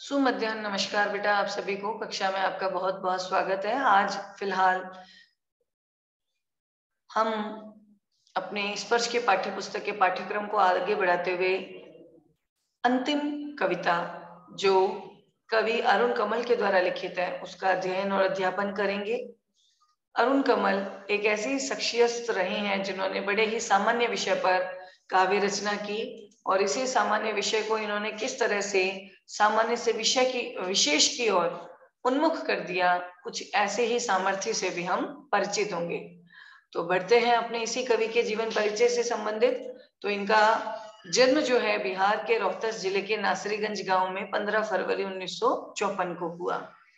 सुमध्याह्न नमस्कार बेटा, आप सभी को कक्षा में आपका बहुत बहुत स्वागत है। आज फिलहाल हम अपने स्पर्श के पाठ्य पुस्तक के पाठ्यक्रम को आगे बढ़ाते हुए अंतिम कविता जो कवि अरुण कमल के द्वारा लिखित है उसका अध्ययन और अध्यापन करेंगे। अरुण कमल एक ऐसी शख्सियत रहे हैं जिन्होंने बड़े ही सामान्य विषय पर काव्य रचना की और इसी सामान्य विषय को इन्होंने किस तरह से सामान्य से विषय की विशेष की ओर उन्मुख कर दिया, कुछ ऐसे ही सामर्थ्य से भी हम परिचित होंगे। तो बढ़ते हैं अपने इसी कवि के जीवन परिचय से संबंधित। तो इनका जन्म जो है बिहार के रोहतस जिले के नासरीगंज गांव में 15 फरवरी 1954 को हुआ।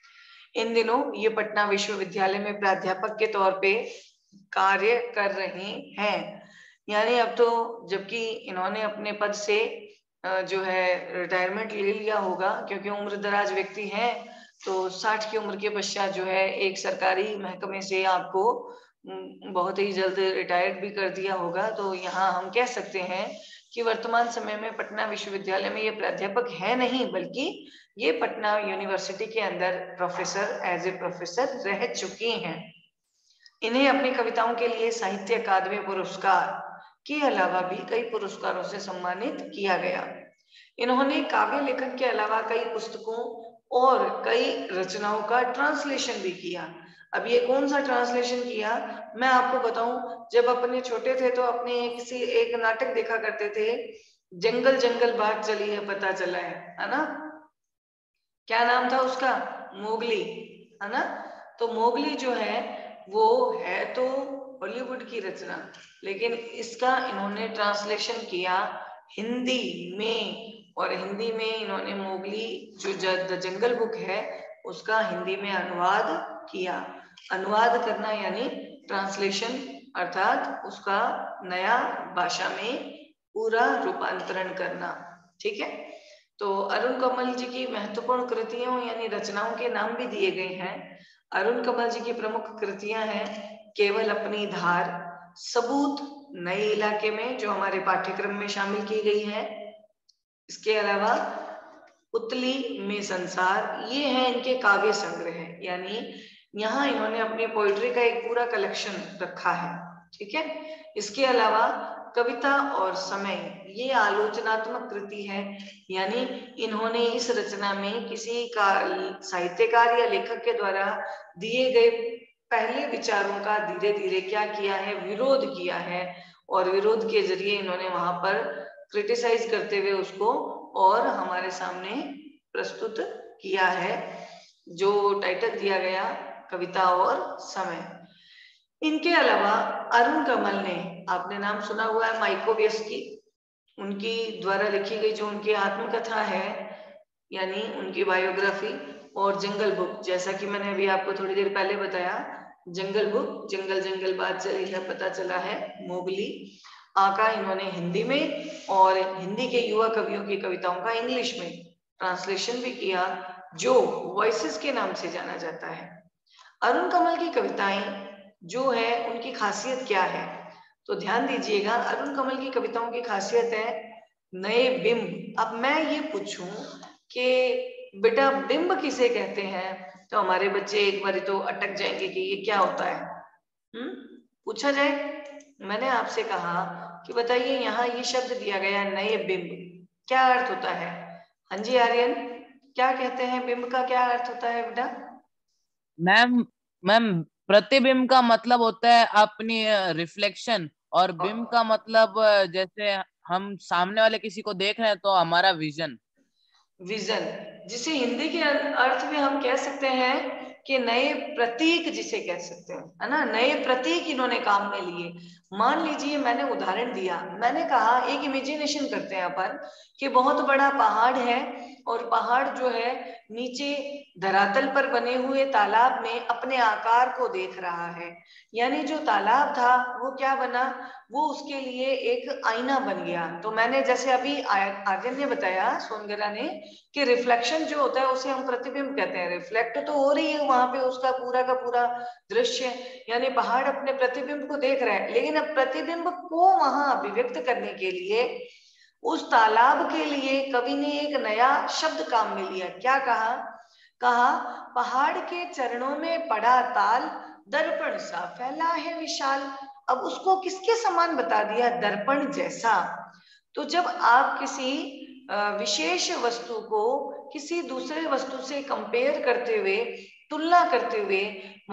इन दिनों ये पटना विश्वविद्यालय में प्राध्यापक के तौर पे कार्य कर रहे हैं। यानी अब तो जबकि इन्होंने अपने पद से जो है रिटायरमेंट ले लिया होगा, क्योंकि उम्र दराज व्यक्ति हैं, तो 60 की उम्र के पश्चात जो है एक सरकारी महकमे से आपको बहुत ही जल्द रिटायर्ड भी कर दिया होगा। तो यहाँ हम कह सकते हैं कि वर्तमान समय में पटना विश्वविद्यालय में ये प्राध्यापक है नहीं, बल्कि ये पटना यूनिवर्सिटी के अंदर प्रोफेसर एज ए प्रोफेसर रह चुकी हैं। इन्हें अपनी कविताओं के लिए साहित्य अकादमी पुरस्कार के अलावा भी कई पुरस्कारों से सम्मानित किया गया। इन्होंने काव्य लेखन के अलावा कई पुस्तकों और कई रचनाओं का ट्रांसलेशन भी किया। अब ये कौन सा ट्रांसलेशन किया मैं आपको बताऊं। जब अपने छोटे थे तो अपने किसी एक नाटक देखा करते थे, जंगल जंगल बात चली है पता चला है ना। क्या नाम था उसका? मोगली, है ना। तो मोगली जो है वो है तो हॉलीवुड की रचना, लेकिन इसका इन्होंने ट्रांसलेशन किया हिंदी में, और हिंदी में इन्होंने मोगली जो द जंगल बुक है उसका हिंदी में अनुवाद किया। अनुवाद करना यानी ट्रांसलेशन, अर्थात उसका नया भाषा में पूरा रूपांतरण करना। ठीक है। तो अरुण कमल जी की महत्वपूर्ण कृतियों यानी रचनाओं के नाम भी दिए गए हैं। अरुण कमल जी की प्रमुख कृतियां हैं केवल अपनी धार, सबूत नए इलाके में जो हमारे पाठ्यक्रम में शामिल की गई है, इसके अलावा उतली में संसार, ये है इनके काव्य संग्रह। यानी यहाँ इन्होंने अपनी पोइट्री का एक पूरा कलेक्शन रखा है। ठीक है। इसके अलावा कविता और समय, ये आलोचनात्मक कृति है। यानी इन्होंने इस रचना में किसी का साहित्यकार या लेखक के द्वारा दिए गए पहले विचारों का धीरे धीरे क्या किया है, विरोध किया है, और विरोध के जरिए इन्होंने वहां पर क्रिटिसाइज करते हुए उसको और हमारे सामने प्रस्तुत किया है, जो टाइटल दिया गया कविता और समय। इनके अलावा अरुण कमल ने, आपने नाम सुना हुआ है माइको व्यस्की, उनकी द्वारा लिखी गई जो उनकी आत्मकथा है यानी उनकी बायोग्राफी, और जंगल बुक, जैसा कि मैंने अभी आपको थोड़ी देर पहले बताया, जंगल बुक जंगल जंगल बात चली है पता चला है, मोगली आका इन्होंने हिंदी में और हिंदी के युवा कवियों की कविताओं का इंग्लिश में ट्रांसलेशन भी किया, जो वॉइसेस के नाम से जाना जाता है। अरुण कमल की कविताएं जो है उनकी खासियत क्या है, तो ध्यान दीजिएगा। अरुण कमल की कविताओं की खासियत है नए बिंब। अब मैं ये पूछूं कि बेटा बिंब किसे कहते हैं, तो हमारे बच्चे एक बार तो अटक जाएंगे कि ये क्या होता है। पूछा जाए, मैंने आपसे कहा कि बताइए यहाँ ये शब्द दिया गया नए बिंब, क्या अर्थ होता है? हाँ जी आर्यन, क्या कहते हैं बिंब का क्या अर्थ होता है बेटा? मैम मैम प्रतिबिंब का मतलब होता है अपनी रिफ्लेक्शन, और बिंब का मतलब जैसे हम सामने वाले किसी को देख रहे हैं तो हमारा विजन। विजन, जिसे हिंदी के अर्थ में हम कह सकते हैं कि नए प्रतीक जिसे कह सकते हैं, है ना। नए प्रतीक इन्होंने काम में लिए। मान लीजिए मैंने उदाहरण दिया, मैंने कहा एक इमेजिनेशन करते हैं अपन कि बहुत बड़ा पहाड़ है और पहाड़ जो है नीचे धरातल पर बने हुए तालाब में अपने आकार को देख रहा है। यानी जो तालाब था वो क्या बना, वो उसके लिए एक आईना बन गया। तो मैंने जैसे अभी आर्यन ने बताया, सोनगरा ने, कि रिफ्लेक्शन जो होता है उसे हम प्रतिबिंब कहते हैं। रिफ्लेक्ट तो हो रही है वहां पे उसका पूरा का पूरा दृश्य, यानी पहाड़ अपने प्रतिबिंब को देख रहा है, लेकिन अब प्रतिबिंब को वहां अभिव्यक्त करने के लिए उस तालाब के लिए कवि ने एक नया शब्द काम में लिया। क्या कहा? कहा पहाड़ के चरणों में पड़ा ताल, दर्पण सा फैला है विशाल। अब उसको किसके समान बता दिया? दर्पण जैसा। तो जब आप किसी विशेष वस्तु को किसी दूसरे वस्तु से कंपेयर करते हुए, तुलना करते हुए,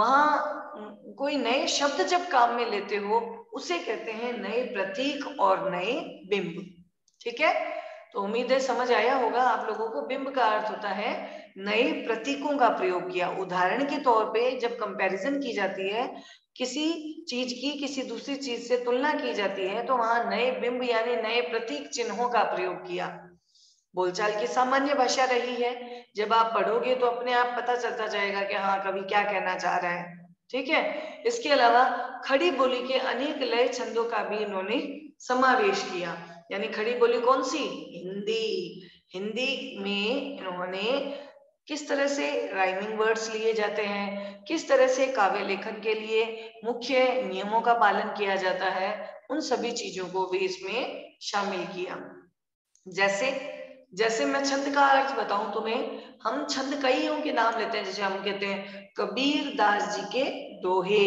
वहां कोई नए शब्द जब काम में लेते हो, उसे कहते हैं नए प्रतीक और नए बिंब। ठीक है, तो उम्मीद है समझ आया होगा आप लोगों को। बिंब का अर्थ होता है नए प्रतीकों का प्रयोग किया। उदाहरण के तौर पे जब कंपैरिजन की जाती है, किसी चीज की किसी दूसरी चीज से तुलना की जाती है, तो वहां नए बिंब यानी नए प्रतीक चिन्हों का प्रयोग किया। बोलचाल की सामान्य भाषा रही है। जब आप पढ़ोगे तो अपने आप पता चलता जाएगा कि हाँ कवि क्या कहना चाह रहा है। ठीक है, इसके अलावा खड़ी बोली के अनेक लय छंदों का भी इन्होंने समावेश किया। यानी खड़ी बोली कौन सी? हिंदी। हिंदी में इन्होंने किस तरह से राइमिंग वर्ड्स लिए जाते हैं, किस तरह से काव्य लेखन के लिए मुख्य नियमों का पालन किया जाता है, उन सभी चीजों को भी इसमें शामिल किया। जैसे जैसे मैं छंद का अर्थ बताऊं तुम्हें, हम छंद कईयों के नाम लेते हैं। जैसे हम कहते हैं कबीर दास जी के दोहे,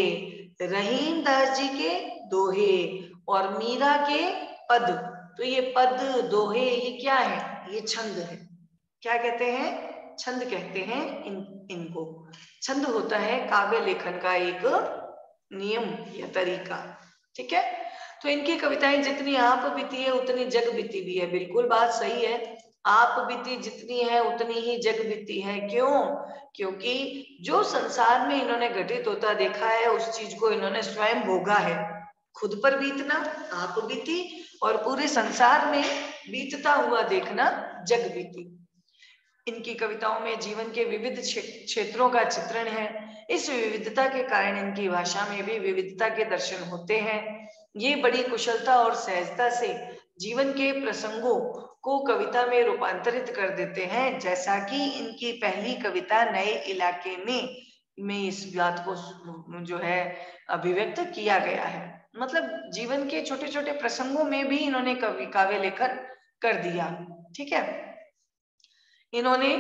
रहीम दास जी के दोहे और मीरा के पद। तो ये पद, दोहे, ये क्या है? ये छंद है। क्या कहते हैं? छंद कहते हैं इनको। छंद होता है काव्य लेखन का एक नियम या तरीका। ठीक है, तो इनकी कविताएं जितनी आप बीती है उतनी जग बीती भी है। बिल्कुल बात सही है, आप बीती जितनी है उतनी ही जग बीती है। क्यों? क्योंकि जो संसार में इन्होंने घटित होता देखा है, उस चीज को इन्होंने स्वयं भोगा है। खुद पर बीतना आप बीती, और पूरे संसार में बीतता हुआ देखना जग बीती। इनकी कविताओं में जीवन के विविध क्षेत्रों का चित्रण है। इस विविधता के कारण इनकी भाषा में भी विविधता के दर्शन होते हैं। ये बड़ी कुशलता और सहजता से जीवन के प्रसंगों को कविता में रूपांतरित कर देते हैं। जैसा कि इनकी पहली कविता नए इलाके में इस बात को जो है अभिव्यक्त किया गया है। मतलब जीवन के छोटे छोटे प्रसंगों में भी इन्होंने काव्य लेखन कर दिया। ठीक है, इन्होंने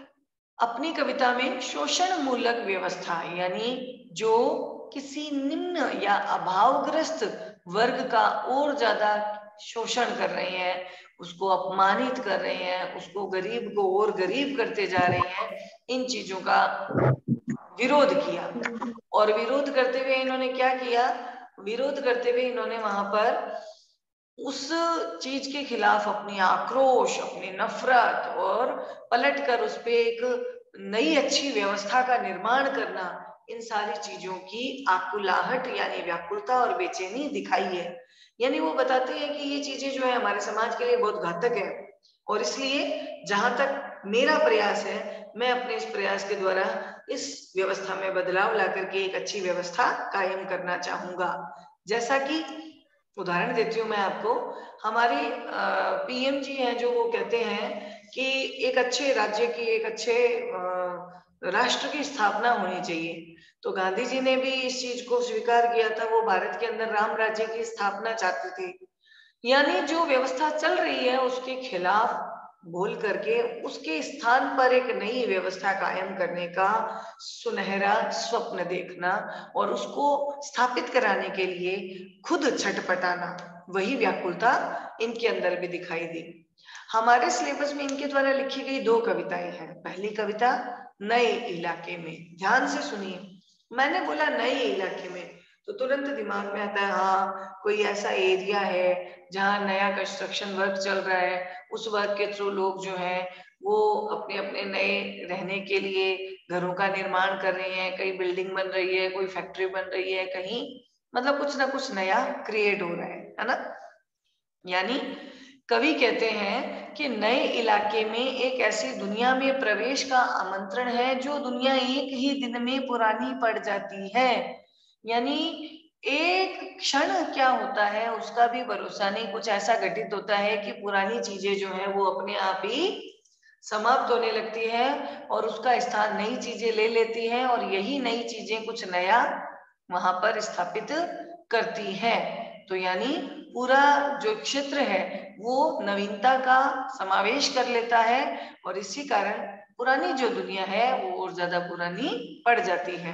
अपनी कविता में शोषण मूलक व्यवस्था, यानी जो किसी निम्न या अभावग्रस्त वर्ग का और ज्यादा शोषण कर रहे हैं, उसको अपमानित कर रहे हैं, उसको गरीब को और गरीब करते जा रहे हैं, इन चीजों का विरोध किया। और विरोध करते हुए इन्होंने क्या किया? विरोध करते हुए इन्होंने वहां पर उस चीज के खिलाफ अपनी आक्रोश, अपनी नफरत और पलटकर उस पे एक नई अच्छी व्यवस्था का निर्माण करना, इन सारी चीजों की आकुलाहट यानी व्याकुलता और बेचैनी दिखाई है। यानी वो बताते हैं कि ये चीजें जो है हमारे समाज के लिए बहुत घातक है, और इसलिए जहां तक मेरा प्रयास है, मैं अपने इस प्रयास के द्वारा इस व्यवस्था में बदलाव ला करके एक अच्छी व्यवस्था कायम करना चाहूंगा। जैसा कि उदाहरण देती हूँ मैं आपको, हमारे पीएम जी हैं जो वो कहते हैं कि एक अच्छे राज्य की, एक अच्छे राष्ट्र की स्थापना होनी चाहिए। तो गांधी जी ने भी इस चीज को स्वीकार किया था। वो भारत के अंदर राम राज्य की स्थापना चाहते थे। यानी जो व्यवस्था चल रही है उसके खिलाफ बोल करके उसके स्थान पर एक नई व्यवस्था कायम करने का सुनहरा स्वप्न देखना और उसको स्थापित कराने के लिए खुद छटपटाना, वही व्याकुलता इनके अंदर भी दिखाई दी। हमारे सिलेबस में इनके द्वारा लिखी गई 2 कविताएं हैं। पहली कविता नए इलाके में, ध्यान से सुनिए। मैंने बोला नए इलाके में तो तुरंत दिमाग में आता है हाँ कोई ऐसा एरिया है जहाँ नया कंस्ट्रक्शन वर्क चल रहा है, उस वर्क के थ्रू लोग जो हैं वो अपने अपने नए रहने के लिए घरों का निर्माण कर रहे हैं, कहीं बिल्डिंग बन रही है, कोई फैक्ट्री बन रही है, कहीं मतलब कुछ ना कुछ नया क्रिएट हो रहा है ना। यानी कवि कहते हैं कि नए इलाके में एक ऐसी दुनिया में प्रवेश का आमंत्रण है जो दुनिया एक ही दिन में पुरानी पड़ जाती है। यानी एक क्षण क्या होता है उसका भी भरोसा नहीं, कुछ ऐसा घटित होता है कि पुरानी चीजें जो है वो अपने आप ही समाप्त होने लगती है और उसका स्थान नई चीजें ले लेती हैं, और यही नई चीजें कुछ नया वहां पर स्थापित करती है। तो यानी पूरा जो क्षेत्र है वो नवीनता का समावेश कर लेता है और इसी कारण पुरानी जो दुनिया है वो और ज्यादा पुरानी पड़ जाती है।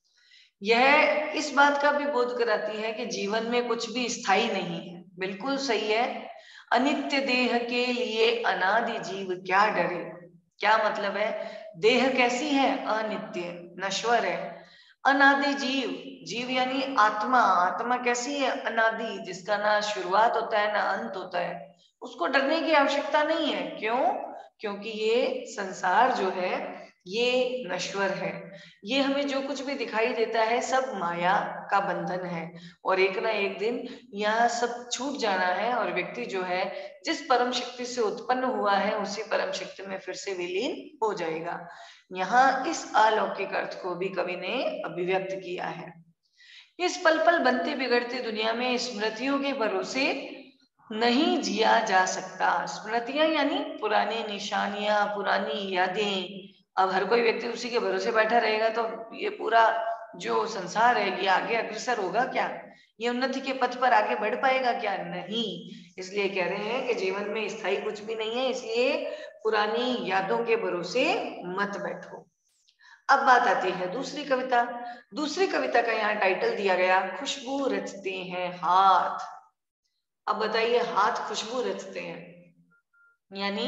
यह इस बात का भी बोध कराती है कि जीवन में कुछ भी स्थायी नहीं है। बिल्कुल सही है। अनित्य देह के लिए अनादि जीव क्या डरे। क्या मतलब है? देह कैसी है? अनित्य, नश्वर है। अनादि जीव, जीव यानी आत्मा, आत्मा कैसी है? अनादि, जिसका ना शुरुआत होता है ना अंत होता है। उसको डरने की आवश्यकता नहीं है। क्यों? क्योंकि ये संसार जो है ये नश्वर है। ये हमें जो कुछ भी दिखाई देता है सब माया का बंधन है और एक ना एक दिन यह सब छूट जाना है और व्यक्ति जो है जिस परम शक्ति से उत्पन्न हुआ है उसी परम शक्ति में फिर से विलीन हो जाएगा। यहाँ इस अलौकिक अर्थ को भी कवि ने अभिव्यक्त किया है। इस पल पल बनते बिगड़ते दुनिया में स्मृतियों के भरोसे नहीं जिया जा सकता। स्मृतियां यानी पुरानी निशानियां, पुरानी यादें। अब हर कोई व्यक्ति उसी के भरोसे बैठा रहेगा तो ये पूरा जो संसार है ये आगे अग्रसर होगा क्या? ये उन्नति के पथ पर आगे बढ़ पाएगा क्या? नहीं। इसलिए कह रहे हैं कि जीवन में स्थायी कुछ भी नहीं है, इसलिए पुरानी यादों के भरोसे मत बैठो। अब बात आती है दूसरी कविता। दूसरी कविता का यहाँ टाइटल दिया गया खुशबू रचते हैं हाथ। अब बताइए, हाथ खुशबू रचते हैं यानी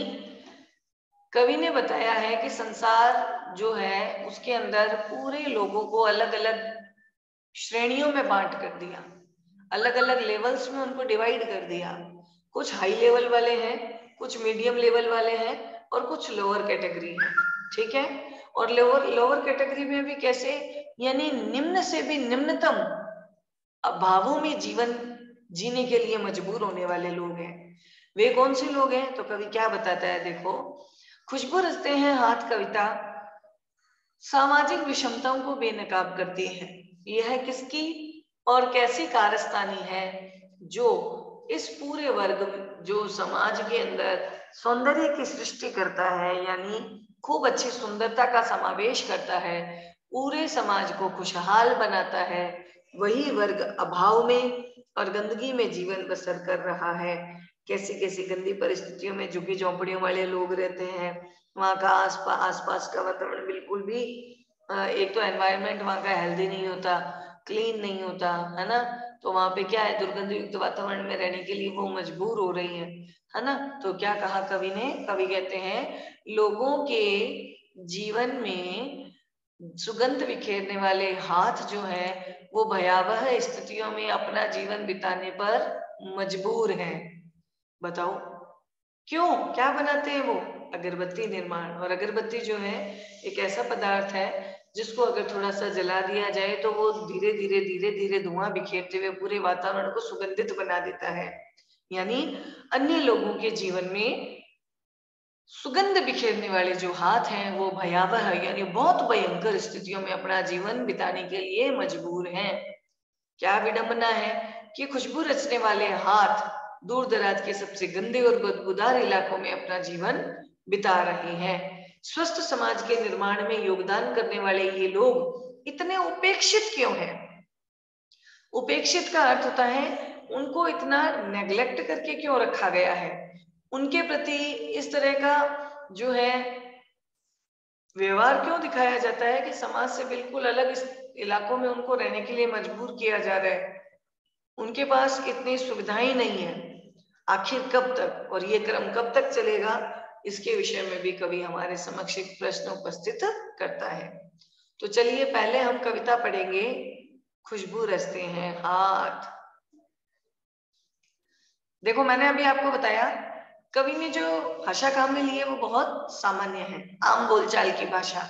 कवि ने बताया है कि संसार जो है उसके अंदर पूरे लोगों को अलग अलग श्रेणियों में बांट कर दिया, अलग अलग लेवल्स में उनको डिवाइड कर दिया। कुछ हाई लेवल वाले हैं, कुछ मीडियम लेवल वाले हैं और कुछ लोअर कैटेगरी है। ठीक है? और लोअर कैटेगरी में भी कैसे? यानी निम्न से भी निम्नतम अभावों में जीवन जीने के लिए मजबूर होने वाले लोग हैं। वे कौन से लोग हैं? तो कवि क्या बताता है, देखो। खुशबू रचते हैं हाथ कविता सामाजिक विषमताओं को बेनकाब करती है। यह किसकी और कैसी कारस्तानी है जो इस पूरे वर्ग जो समाज के अंदर सौंदर्य की सृष्टि करता है, यानी खूब अच्छी सुंदरता का समावेश करता है, पूरे समाज को खुशहाल बनाता है, वही वर्ग अभाव में और गंदगी में जीवन बसर कर रहा है। कैसी कैसी गंदी परिस्थितियों में झुग्गी झोंपड़ियों वाले लोग रहते हैं। वहाँ का आसपास का वातावरण बिल्कुल भी एक तो एनवायरनमेंट वहाँ का हेल्दी नहीं होता, क्लीन नहीं होता, है ना। तो वहाँ पे क्या है, दुर्गंध युक्त वातावरण में रहने के लिए वो मजबूर हो रही है ना। तो क्या कहा कवि ने? कवि कहते हैं लोगों के जीवन में सुगंध बिखेरने वाले हाथ जो है वो भयावह स्थितियों में अपना जीवन बिताने पर मजबूर हैं। बताओ क्यों? क्या बनाते हैं वो? अगरबत्ती निर्माण। और अगरबत्ती जो है एक ऐसा पदार्थ है जिसको अगर थोड़ा सा जला दिया जाए तो वो धीरे धीरे धुआं बिखेरते हुए पूरे वातावरण को सुगंधित बना देता है। यानी अन्य लोगों के जीवन में सुगंध बिखेरने वाले जो हाथ हैं वो भयावह यानी बहुत भयंकर स्थितियों में अपना जीवन बिताने के लिए मजबूर हैं। क्या विडंबना है कि खुशबू रचने वाले हाथ दूर दराज के सबसे गंदे और बदबूदार इलाकों में अपना जीवन बिता रहे हैं। स्वस्थ समाज के निर्माण में योगदान करने वाले ये लोग इतने उपेक्षित क्यों हैं? उपेक्षित का अर्थ होता है उनको इतना नेग्लेक्ट करके क्यों रखा गया है, उनके प्रति इस तरह का जो है व्यवहार क्यों दिखाया जाता है कि समाज से बिल्कुल अलग इस इलाकों में उनको रहने के लिए मजबूर किया जा रहा है। उनके पास इतनी सुविधाएं नहीं है। आखिर कब तक और ये क्रम कब तक चलेगा, इसके विषय में भी कवि हमारे समक्ष एक प्रश्न उपस्थित करता है। तो चलिए पहले हम कविता पढ़ेंगे खुशबू रचते हैं हाथ। देखो मैंने अभी आपको बताया कवि ने जो भाषा काम में ली है वो बहुत सामान्य है, आम बोलचाल की भाषा,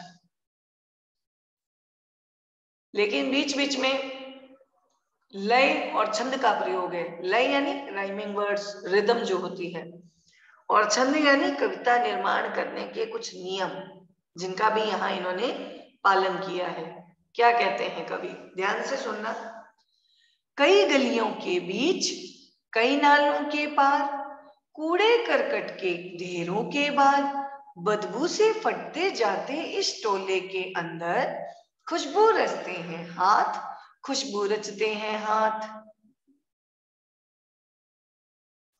लेकिन बीच बीच में लय और छंद का प्रयोग है। लय यानी राइमिंग वर्ड्स, रिदम जो होती है, और छंद यानी कविता निर्माण करने के कुछ नियम जिनका भी यहाँ इन्होंने पालन किया है। क्या कहते हैं कवि, ध्यान से सुनना। कई गलियों के बीच, कई नालों के पार, कूड़े करकट के ढेरों के बाद, बदबू से फटते जाते इस टोले के अंदर, खुशबू रचते हैं हाथ, खुशबू रचते हैं हाथ।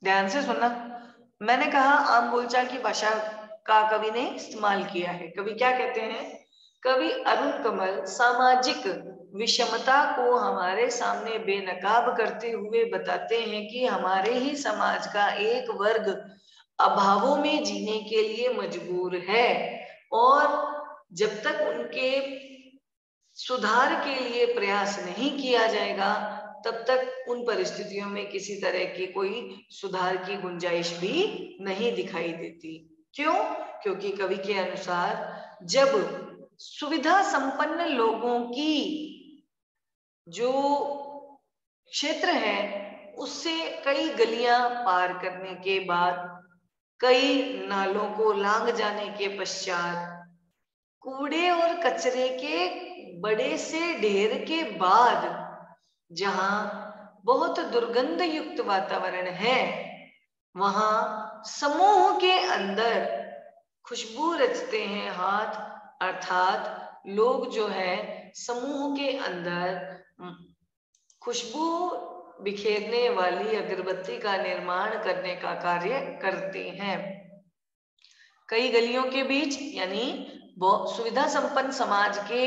ध्यान से सुनना। मैंने कहा आम बोलचाल की भाषा का कवि ने इस्तेमाल किया है। कवि क्या कहते हैं? कवि अरुण कमल सामाजिक विषमता को हमारे सामने बेनकाब करते हुए बताते हैं कि हमारे ही समाज का एक वर्ग अभावों में जीने के लिए मजबूर है, और जब तक उनके सुधार के लिए प्रयास नहीं किया जाएगा तब तक उन परिस्थितियों में किसी तरह की कोई सुधार की गुंजाइश भी नहीं दिखाई देती। क्यों? क्योंकि कवि के अनुसार जब सुविधा संपन्न लोगों की जो क्षेत्र है उससे कई गलियां पार करने के बाद, कई नालों को लांग जाने के पश्चात, कूड़े और कचरे के बड़े से ढेर के बाद, जहां बहुत दुर्गंध युक्त वातावरण है, वहां समूह के अंदर खुशबू रचते हैं हाथ, अर्थात लोग जो है समूह के अंदर खुशबू बिखेरने वाली अगरबत्ती का निर्माण करने का कार्य करते हैं। कई गलियों के बीच, यानी सुविधा संपन्न समाज के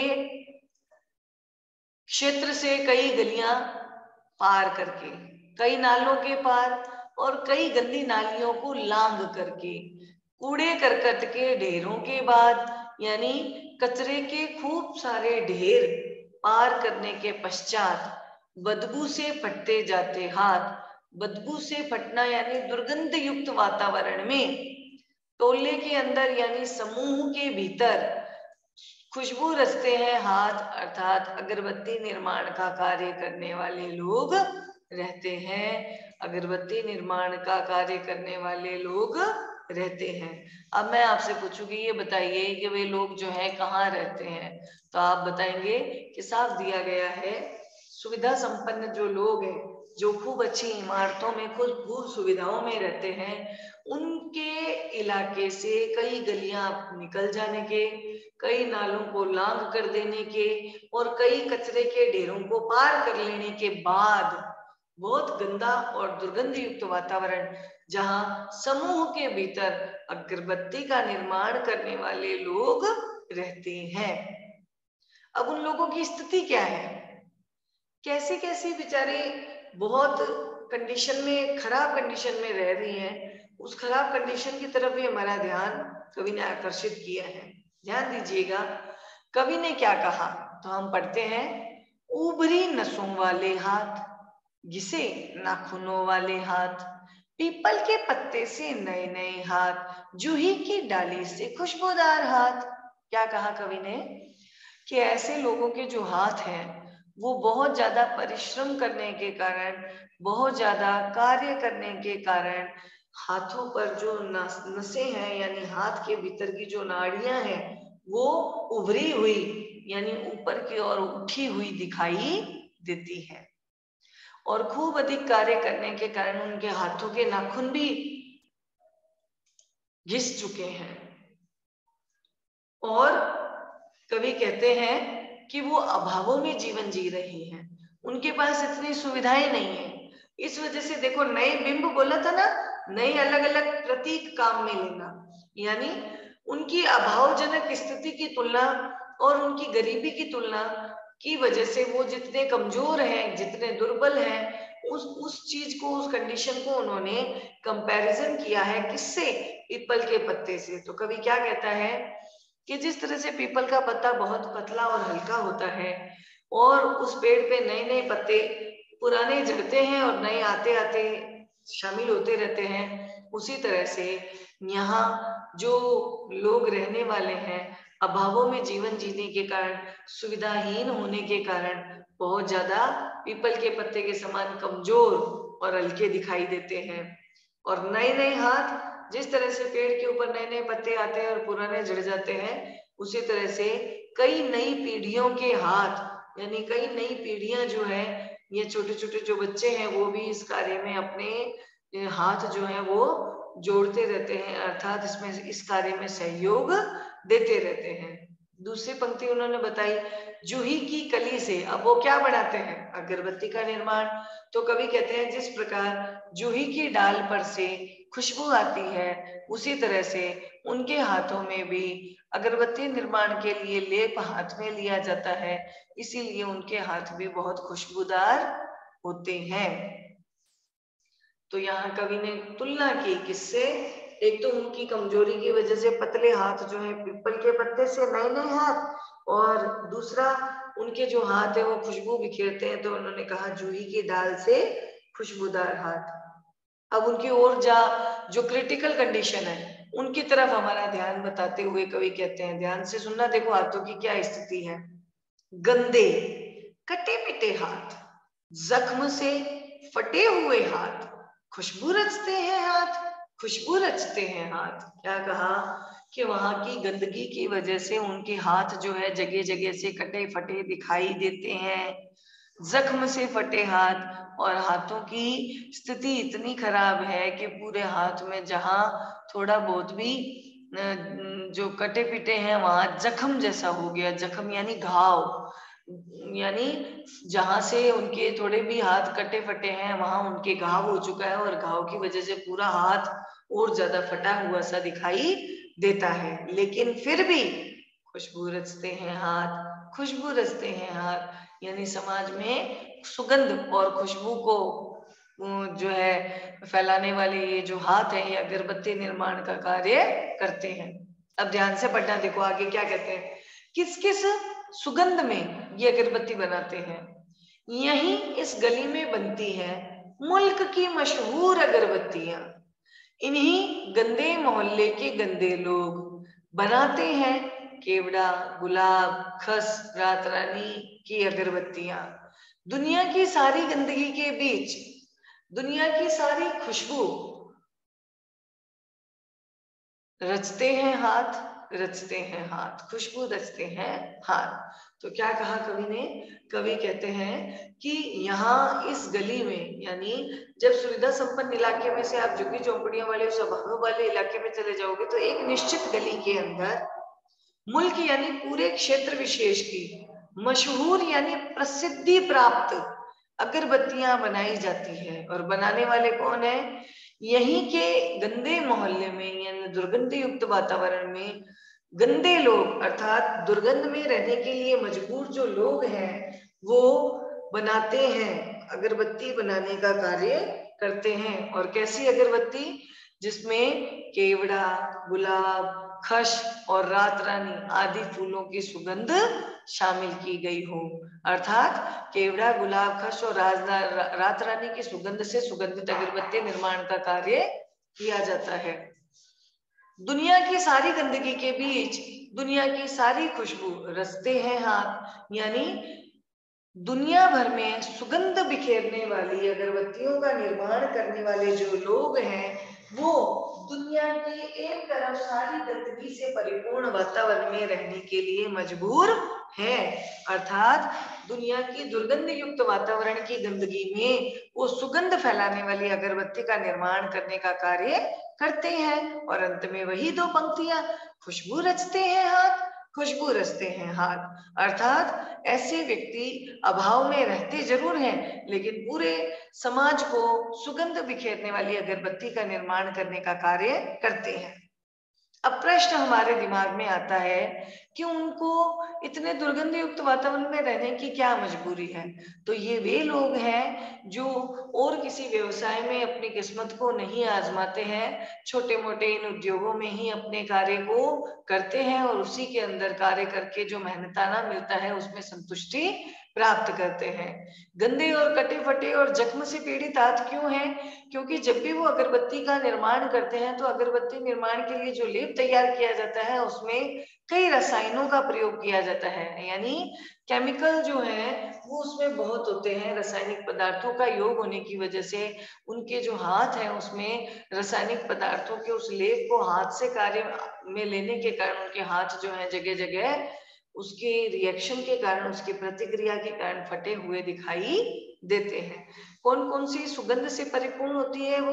क्षेत्र से कई गलियां पार करके, कई नालों के पार और कई गंदी नालियों को लांग करके, कूड़े करकट के ढेरों के बाद, यानी कचरे के खूब सारे ढेर पार करने के पश्चात, बदबू से फटते जाते हाथ, बदबू से फटना यानी दुर्गंध युक्त वातावरण में, टोले के अंदर यानी समूह के भीतर खुशबू रचते हैं हाथ, अर्थात अगरबत्ती निर्माण का कार्य करने वाले लोग रहते हैं। अगरबत्ती निर्माण का कार्य करने वाले लोग रहते हैं। अब मैं आपसे पूछूंगी, ये बताइए कि वे लोग जो है कहाँ रहते हैं? तो आप बताएंगे कि साफ दिया गया है, सुविधा संपन्न जो लोग हैं, जो खूब अच्छी इमारतों में खूब सुविधाओं में रहते हैं, उनके इलाके से कई गलियां निकल जाने के, कई नालों को लांग कर देने के और कई कचरे के ढेरों को पार कर लेने के बाद बहुत गंदा और दुर्गंध युक्त वातावरण, जहां समूह के भीतर अगरबत्ती का निर्माण करने वाले लोग रहते हैं। अब उन लोगों की स्थिति क्या है? कैसी कैसी बेचारे बहुत कंडीशन में, खराब कंडीशन में रह रही हैं। उस खराब कंडीशन की तरफ भी हमारा ध्यान कवि ने आकर्षित किया है। ध्यान दीजिएगा, कवि ने क्या कहा, तो हम पढ़ते हैं। उभरी नसों वाले हाथ, घिसे नाखूनों वाले हाथ, पीपल के पत्ते से नए नए हाथ, जूही की डाली से खुशबूदार हाथ। क्या कहा कवि ने? कि ऐसे लोगों के जो हाथ हैं वो बहुत ज्यादा परिश्रम करने के कारण, बहुत ज्यादा कार्य करने के कारण, हाथों पर जो नसें हैं यानी हाथ के भीतर की जो नाड़ियां हैं वो उभरी हुई यानी ऊपर की ओर उठी हुई दिखाई देती है। और खूब अधिक कार्य करने के कारण उनके हाथों के नाखून भी घिस चुके हैं। और कवि कहते हैं कि वो अभावों में जीवन जी रही हैं, उनके पास इतनी सुविधाएं नहीं है। इस वजह से देखो, नए बिंब बोला था ना, नए अलग अलग प्रतीक काम में लेना, यानी उनकी अभावजनक स्थिति की तुलना और उनकी गरीबी की तुलना की वजह से वो जितने कमजोर हैं, जितने दुर्बल हैं, उस चीज को, उस कंडीशन को उन्होंने कंपैरिजन किया है किससे? पीपल के पत्ते से। तो कवि क्या कहता है कि जिस तरह से पीपल का पत्ता बहुत पतला और हल्का होता है और उस पेड़ पे नए नए पत्ते पुराने झड़ते हैं और नए आते आते शामिल होते रहते हैं, उसी तरह से यहाँ जो लोग रहने वाले हैं अभावों में जीवन जीने के कारण, सुविधाहीन होने के कारण बहुत ज्यादा पीपल के पत्ते के समान कमजोर और हल्के दिखाई देते हैं। और नए नए हाथ, जिस तरह से पेड़ के ऊपर नए नए पत्ते आते हैं और पुराने झड़ जाते हैं, उसी तरह से कई नई पीढ़ियों के हाथ, यानी कई नई पीढ़ियां जो है, ये छोटे छोटे जो बच्चे हैं वो भी इस कार्य में अपने हाथ जो है वो जोड़ते रहते हैं, अर्थात इसमें इस कार्य में सहयोग देते रहते हैं। दूसरी पंक्ति उन्होंने बताई, जूही की कली से। अब वो क्या बनाते हैं? अगरबत्ती का निर्माण। तो कवि कहते हैं जिस प्रकार जूही की डाल पर से खुशबू आती है, उसी तरह से उनके हाथों में भी अगरबत्ती निर्माण के लिए लेप हाथ में लिया जाता है, इसीलिए उनके हाथ भी बहुत खुशबूदार होते हैं। तो यहाँ कवि ने तुलना की किससे? एक तो उनकी कमजोरी की वजह से पतले हाथ जो है पीपल के पत्ते से नए नए हाथ, और दूसरा उनके जो हाथ है वो खुशबू बिखेरते हैं, तो उन्होंने कहा जूही की डाल से खुशबूदार हाथ। अब उनकी और जो क्रिटिकल कंडीशन है उनकी तरफ हमारा ध्यान बताते हुए कवि कहते हैं, ध्यान से सुनना, देखो हाथों की क्या स्थिति है। गंदे कटे पिटे हाथ, जख्म से फटे हुए हाथ, खुशबू रचते हैं हाथ, खुशबू रचते हैं हाथ। क्या कहा? कि वहां की गंदगी की वजह से उनके हाथ जो है जगह जगह से कटे फटे दिखाई देते हैं, जख्म से फटे हाथ, और हाथों की स्थिति इतनी खराब है कि पूरे हाथ में जहां थोड़ा बहुत भी जो कटे पिटे हैं वहां जख्म जैसा हो गया। जख्म यानी घाव, यानी जहां से उनके थोड़े भी हाथ कटे फटे हैं वहां उनके घाव हो चुका है, और घाव की वजह से पूरा हाथ और ज्यादा फटा हुआ सा दिखाई देता है। लेकिन फिर भी खुशबू रचते हैं हाथ, खुशबू रचते हैं हाथ, यानी समाज में सुगंध और खुशबू को जो है फैलाने वाले ये जो हाथ है ये अगरबत्ती निर्माण का कार्य करते हैं। अब ध्यान से पढ़ना, देखो आगे क्या कहते हैं। किस किस सुगंध में ये अगरबत्ती बनाते हैं? यहीं इस गली में बनती है मुल्क की मशहूर अगरबत्तियां, इन्हीं गंदे मोहल्ले के गंदे लोग बनाते हैं केवड़ा, गुलाब, खस, रात रानी की अगरबत्तियां। दुनिया की सारी गंदगी के बीच दुनिया की सारी खुशबू रचते हैं हाथ, रचते हैं हाथ, खुशबू रचते हैं हाथ। तो क्या कहा कवि ने? कवि कहते हैं कि यहाँ इस गली में, यानी जब सुविधा संपन्न इलाके में से आप झुग्गी झोंपड़ियों वाले सभाओं वाले इलाके में चले जाओगे तो एक निश्चित गली के अंदर मुल्क यानी पूरे क्षेत्र विशेष की मशहूर यानी प्रसिद्धि प्राप्त अगरबत्तियां बनाई जाती है। और बनाने वाले कौन है? यहीं के गंदे मोहल्ले में यानी दुर्गंध युक्त वातावरण में गंदे लोग, अर्थात दुर्गंध में रहने के लिए मजबूर जो लोग हैं वो बनाते हैं, अगरबत्ती बनाने का कार्य करते हैं। और कैसी अगरबत्ती? जिसमें केवड़ा, गुलाब, खश और रात रानी आदि फूलों की सुगंध शामिल की गई हो। अर्थात केवड़ा, गुलाब, खश और रात रानी की सुगंध से सुगंधित अगरबत्ती निर्माण का कार्य किया जाता है। दुनिया की सारी गंदगी के बीच दुनिया की सारी खुशबू रचते हैं हाथ, यानी दुनिया भर में सुगंध बिखेरने वाली अगरबत्तियों का निर्माण करने वाले जो लोग हैं वो दुनिया की एक तरफ सारी गंदगी से परिपूर्ण वातावरण में रहने के लिए मजबूर हैं। अर्थात दुनिया की दुर्गंध युक्त वातावरण की गंदगी में वो सुगंध फैलाने वाली अगरबत्ती का निर्माण करने का कार्य करते हैं। और अंत में वही दो पंक्तियां, खुशबू रचते हैं हाथ, खुशबू रचते हैं हाथ। अर्थात ऐसे व्यक्ति अभाव में रहते जरूर हैं लेकिन पूरे समाज को सुगंध बिखेरने वाली अगरबत्ती का निर्माण करने का कार्य करते हैं। अब प्रश्न हमारे दिमाग में आता है कि उनको इतने दुर्गंध युक्त वातावरण में रहने की क्या मजबूरी है? तो ये वे लोग हैं जो और किसी व्यवसाय में अपनी किस्मत को नहीं आजमाते हैं, छोटे मोटे इन उद्योगों में ही अपने कार्य को करते हैं और उसी के अंदर कार्य करके जो मेहनताना मिलता है उसमें संतुष्टि प्राप्त करते हैं। गंदे और कटे फटे और जख्म से पीड़ित हाथ क्यों हैं? क्योंकि जब भी वो अगरबत्ती का निर्माण करते हैं तो अगरबत्ती निर्माण के लिए जो लेप तैयार किया जाता है उसमें कई रसायनों का प्रयोग किया जाता है, यानी केमिकल जो है वो उसमें बहुत होते हैं। रासायनिक पदार्थों का योग होने की वजह से उनके जो हाथ है उसमें रासायनिक पदार्थों के उस लेप को हाथ से कार्य में लेने के कारण उनके हाथ जो है जगह जगह उसके रिएक्शन के कारण, उसकी प्रतिक्रिया के कारण फटे हुए दिखाई देते हैं। कौन कौन सी सुगंध से परिपूर्ण होती है वो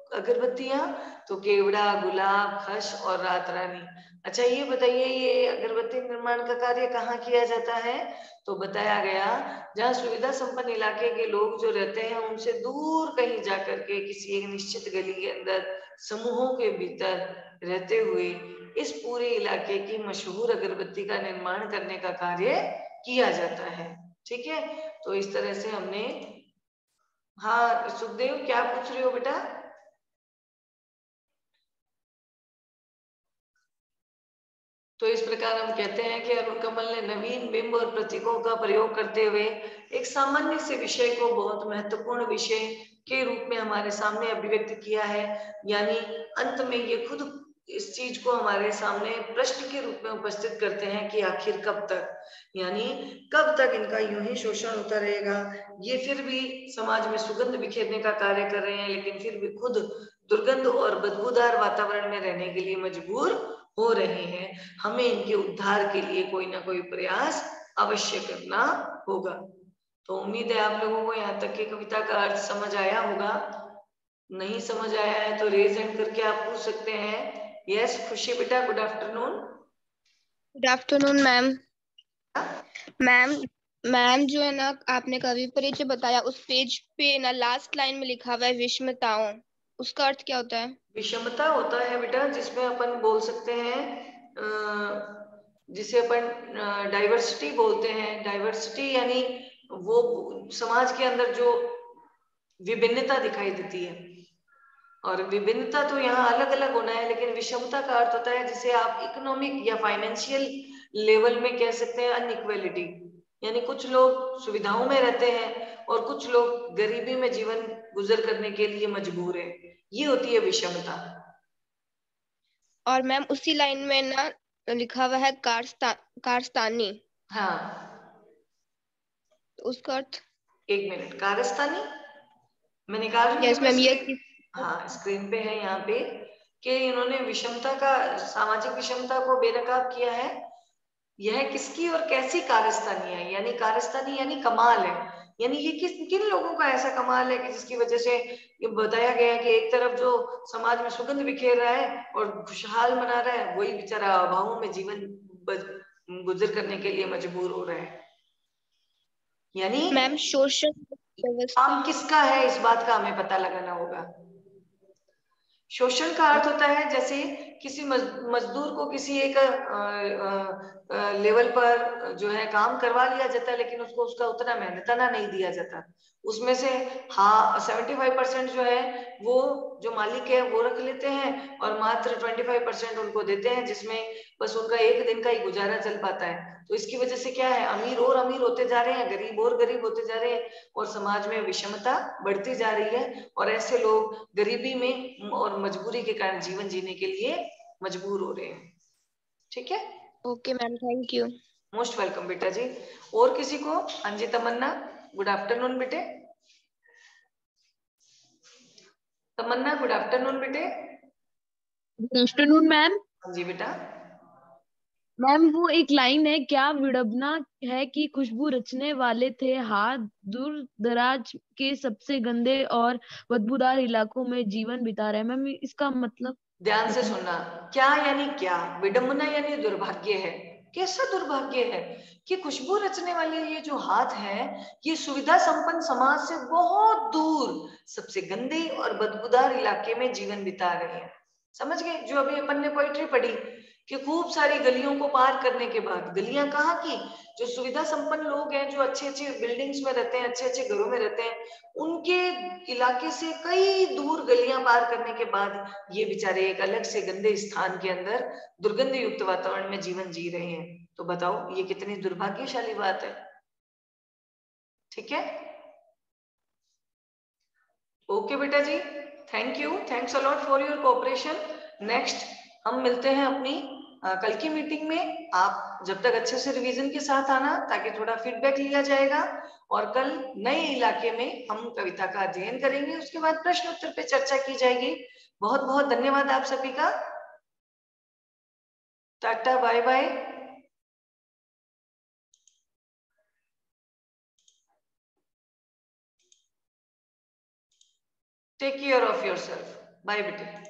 अगरबत्तियां, तो केवड़ा, गुलाब, खस और रात रानी। अच्छा ये बताइए, ये अगरबत्ती निर्माण का कार्य कहाँ किया जाता है? तो बताया गया जहाँ सुविधा संपन्न इलाके के लोग जो रहते हैं उनसे दूर कहीं जाकर के किसी एक निश्चित गली के अंदर समूहों के भीतर रहते हुए इस पूरे इलाके की मशहूर अगरबत्ती का निर्माण करने का कार्य किया जाता है। ठीक है, तो इस तरह से हमने। हाँ सुखदेव, क्या पूछ रहे हो बेटा? तो इस प्रकार हम कहते हैं कि अरुण कमल ने नवीन बिंब और प्रतीकों का प्रयोग करते हुए एक सामान्य से विषय को बहुत महत्वपूर्ण विषय के रूप में हमारे सामने अभिव्यक्त किया है। यानी अंत में ये खुद इस चीज को हमारे सामने प्रश्न के रूप में उपस्थित करते हैं कि आखिर कब तक, यानी कब तक इनका यूं ही शोषण होता रहेगा। ये फिर भी समाज में सुगंध बिखेरने का कार्य कर रहे हैं, लेकिन फिर भी खुद दुर्गंध और बदबूदार वातावरण में रहने के लिए मजबूर हो रहे हैं। हमें इनके उद्धार के लिए कोई ना कोई प्रयास अवश्य करना होगा। तो उम्मीद है आप लोगों को यहाँ तक की कविता का अर्थ समझ आया होगा। नहीं समझ आया है तो रेज हैंड करके आप पूछ सकते हैं। यस खुशी बेटा, good afternoon. Good afternoon ma'am. Ma'am ma'am जो है ना, आपने कवि परिचय बताया, उस पेज पे ना लास्ट लाइन में लिखा हुआ है विषमताओं, उसका अर्थ क्या होता है? विषमता होता है बेटा जिसमें अपन बोल सकते हैं, जिसे अपन डाइवर्सिटी बोलते हैं। डाइवर्सिटी यानी वो समाज के अंदर जो विभिन्नता दिखाई देती है, और विभिन्नता तो यहाँ अलग अलग होना है, लेकिन विषमता का अर्थ होता है जिसे आप इकोनॉमिक या फाइनेंशियल लेवल में कह सकते हैं अनइक्वेलिटी। यानी कुछ लोग सुविधाओं में रहते हैं और कुछ लोग गरीबी में जीवन गुजर करने के लिए मजबूर है, ये होती है विषमता। और मैम उसी लाइन में ना लिखा हुआ है कारस्तानी। हाँ, तो उसका अर्थ? एक मिनट, कारस्तानी मैं निकाल रही हूँ यस मैम, ये हाँ स्क्रीन पे है यहाँ पे, कि इन्होंने विषमता का, सामाजिक विषमता को बेनकाब किया है। यह किसकी और कैसी कारस्तानी है? यानी कारस्तानी यानी कमाल है, यानी ये किन लोगों का ऐसा कमाल है कि जिसकी वजह से ये बताया गया है कि एक तरफ जो समाज में सुगंध बिखेर रहा है और खुशहाल मना रहा है, वही बेचारा अभावों में जीवन गुजर करने के लिए मजबूर हो रहा है। यानी मैम शोषण व्यवस्था काम किसका है इस बात का हमें पता लगाना होगा। शोषण का अर्थ होता है जैसे किसी मजदूर को किसी एक लेवल पर जो है काम करवा लिया जाता है, लेकिन उसको उसका उतना मेहनताना नहीं दिया जाता। उसमें से हाँ 75% जो है वो जो मालिक है वो रख लेते हैं, और मात्र 25% उनको देते हैं, जिसमें बस उनका एक दिन का ही गुजारा चल पाता है। तो इसकी वजह से क्या है, अमीर और अमीर होते जा रहे हैं, गरीब और गरीब होते जा रहे हैं, और समाज में विषमता बढ़ती जा रही है, और ऐसे लोग गरीबी में और मजबूरी के कारण जीवन जीने के लिए मजबूर हो रहे हैं। ठीक है, okay ma'am, thank you. Most welcome बेटा जी। और किसी को? हाँ जी तमन्ना, गुड आफ्टरनून बेटे। तमन्ना गुड आफ्टरनून बेटे। Good afternoon ma'am. हाँ जी बेटा। मैम वो एक लाइन है, क्या विडंबना है कि खुशबू रचने वाले थे हाथ दूर दराज के सबसे गंदे और बदबूदार इलाकों में जीवन बिता रहे हैं। मैम इसका मतलब? ध्यान से सुनना, क्या यानी क्या? विडंबना यानी दुर्भाग्य है। कैसा दुर्भाग्य है कि खुशबू रचने वाले ये जो हाथ है, ये सुविधा संपन्न समाज से बहुत दूर सबसे गंदे और बदबूदार इलाके में जीवन बिता रहे हैं। समझ गए? जो अभी अपन ने पोइट्री पढ़ी कि खूब सारी गलियों को पार करने के बाद, गलियां कहाँ की, जो सुविधा संपन्न लोग हैं, जो अच्छे अच्छे बिल्डिंग्स में रहते हैं, अच्छे अच्छे घरों में रहते हैं, उनके इलाके से कई दूर गलियां पार करने के बाद ये बेचारे एक अलग से गंदे स्थान के अंदर दुर्गंध युक्त वातावरण में जीवन जी रहे हैं। तो बताओ ये कितनी दुर्भाग्यशाली बात है। ठीक है, ओके बेटा जी, thank you, thanks a lot for your cooperation. Next हम मिलते हैं अपनी कल की मीटिंग में। आप जब तक अच्छे से रिवीजन के साथ आना, ताकि थोड़ा फीडबैक लिया जाएगा, और कल नए इलाके में हम कविता का अध्ययन करेंगे, उसके बाद प्रश्न उत्तर पे चर्चा की जाएगी। बहुत बहुत धन्यवाद आप सभी का। Tata bye bye. Take care of yourself. Bye बेटे।